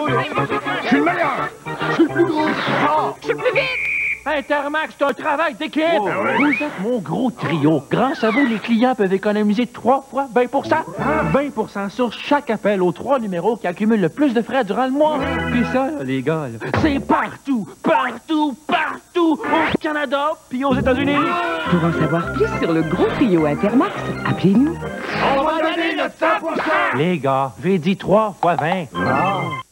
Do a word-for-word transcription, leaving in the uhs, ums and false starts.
Je suis le meilleur! Je suis le plus gros! Je suis le plus vite! Intermax, c'est un travail d'équipe! Oh, oui. Vous êtes mon gros trio. Grâce à vous, les clients peuvent économiser trois fois vingt pour cent. vingt pour cent sur chaque appel aux trois numéros qui accumulent le plus de frais durant le mois. Puis ça, là, les gars, là, c'est partout, partout, partout, au Canada puis aux États-Unis. Pour en savoir plus sur le gros trio Intermax, appelez-nous. On va donner notre cent pour cent! Les gars, j'ai dit trois fois vingt. Ah.